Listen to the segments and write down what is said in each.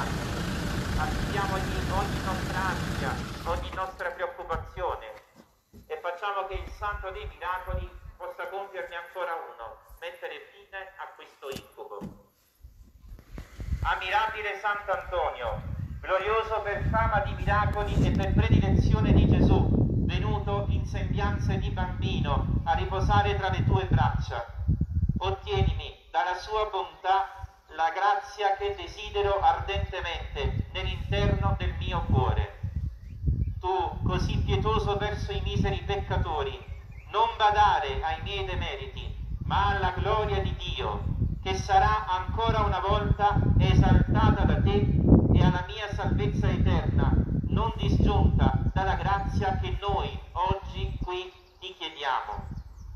anni. Affidiamogli ogni nostra ansia, ogni nostra preoccupazione e facciamo che il Santo dei Miracoli possa compierne ancora uno, mettere fine a questo incubo. Ammirabile Sant'Antonio, glorioso per fama di miracoli e per predilezione di Gesù, venuto in sembianze di bambino a riposare tra le tue braccia, ottienimi dalla sua bontà la grazia che desidero ardentemente nell'interno del mio cuore. Tu, così pietoso verso i miseri peccatori, non badare ai miei demeriti, ma alla gloria di Dio, che sarà ancora una volta esaltata da te e alla mia salvezza eterna, non disgiunta dalla grazia che noi oggi qui ti chiediamo.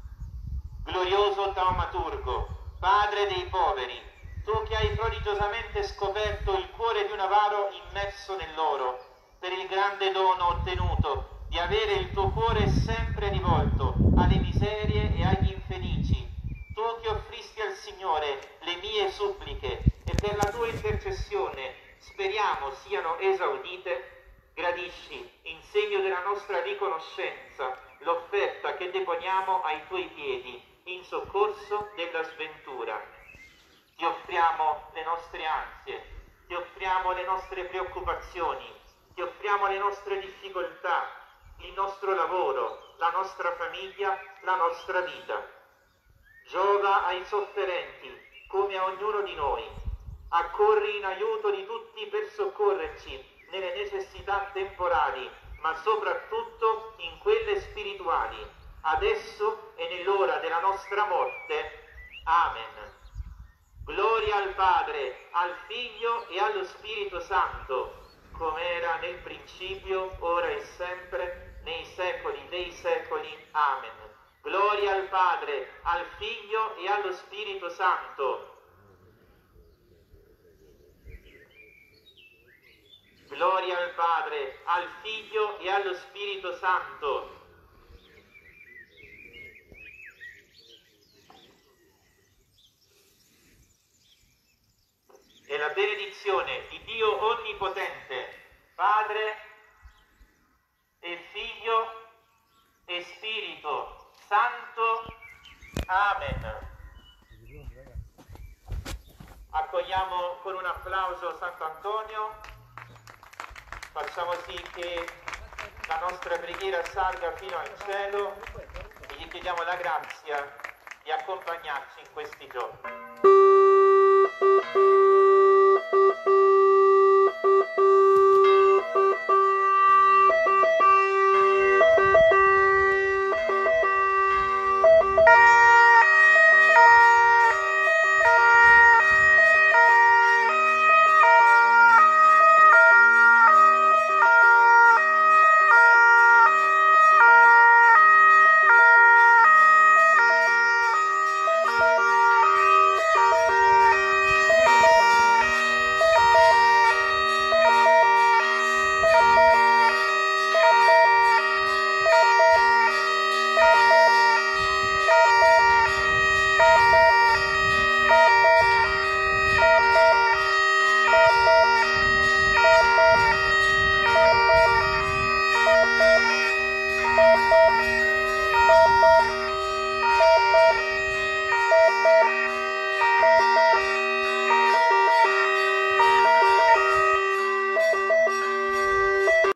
Glorioso Taumaturgo, Padre dei poveri, tu che hai prodigiosamente scoperto il cuore di un avaro immerso nell'oro, per il grande dono ottenuto di avere il tuo cuore sempre rivolto alle miserie e agli infelici, tu che offristi al Signore le mie suppliche e per la tua intercessione speriamo siano esaudite, gradisci, in segno della nostra riconoscenza, l'offerta che deponiamo ai tuoi piedi in soccorso della sventura. Ti offriamo le nostre ansie, ti offriamo le nostre preoccupazioni, ti offriamo le nostre difficoltà, il nostro lavoro, la nostra famiglia, la nostra vita. Giova ai sofferenti, come a ognuno di noi. Accorri in aiuto di tutti per soccorrerci nelle necessità temporali, ma soprattutto in quelle spirituali, adesso e nell'ora della nostra morte. Amen. Gloria al Padre, al Figlio e allo Spirito Santo, come era nel principio, ora e sempre, nei secoli dei secoli. Amen. Gloria al Padre, al Figlio e allo Spirito Santo. Gloria al Padre, al Figlio e allo Spirito Santo. E la benedizione di Dio Onnipotente, Padre e Figlio e Spirito Santo. Amen. Accogliamo con un applauso Sant'Antonio, facciamo sì che la nostra preghiera salga fino al cielo e gli chiediamo la grazia di accompagnarci in questi giorni.